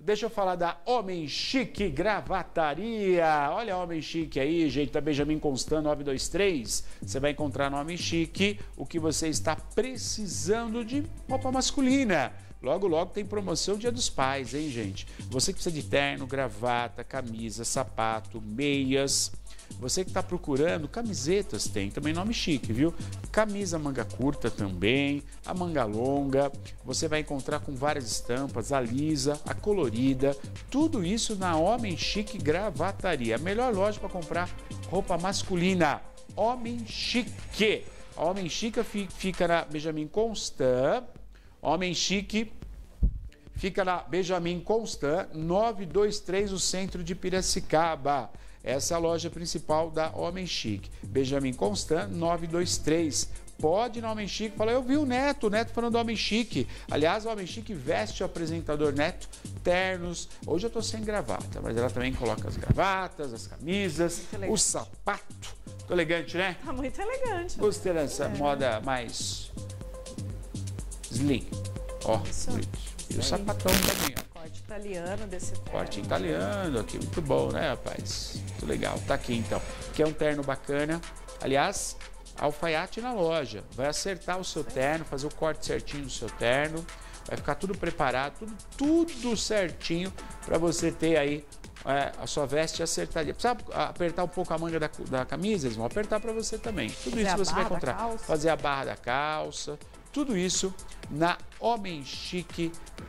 Deixa eu falar da Homem Chique Gravataria. Olha a Homem Chique aí, gente, da Benjamin Constant 923. Você vai encontrar no Homem Chique o que você está precisando de roupa masculina. Logo, logo tem promoção Dia dos Pais, hein, gente? Você que precisa de terno, gravata, camisa, sapato, meias. Você que está procurando camisetas, tem também Nome Chique, viu? Camisa manga curta também, a manga longa. Você vai encontrar com várias estampas, a lisa, a colorida. Tudo isso na Homem Chique Gravataria. A melhor loja para comprar roupa masculina. Homem Chique. A Homem Chique fica na Benjamin Constant. Homem Chique fica na Benjamin Constant 923, no centro de Piracicaba. Essa é a loja principal da Homem Chique. Benjamin Constant 923. Pode ir no Homem Chique, fala, eu vi o Neto falando do Homem Chique. Aliás, o Homem Chique veste o apresentador Neto ternos. Hoje eu tô sem gravata, mas ela também coloca as gravatas, as camisas, o sapato. Tô elegante, né? Tá muito elegante. Gostei dessa moda mais slim. Ó, bonito. E o sapatão também, ó. Corte italiano desse terno. Corte italiano aqui, muito bom, né, rapaz? Muito legal. Tá aqui, então. Que é um terno bacana. Aliás, alfaiate na loja. Vai acertar o seu terno, fazer o corte certinho do seu terno. Vai ficar tudo preparado, tudo certinho para você ter aí a sua veste acertadinha. Precisa apertar um pouco a manga da camisa? Eles vão apertar para você também. Tudo isso você vai encontrar. Fazer a barra da calça. Tudo isso na Homem Chique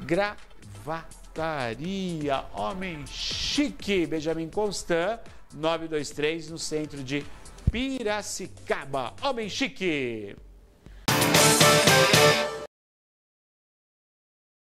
Gravataria. Homem Chique, Benjamin Constant 923, no centro de Piracicaba. Homem Chique.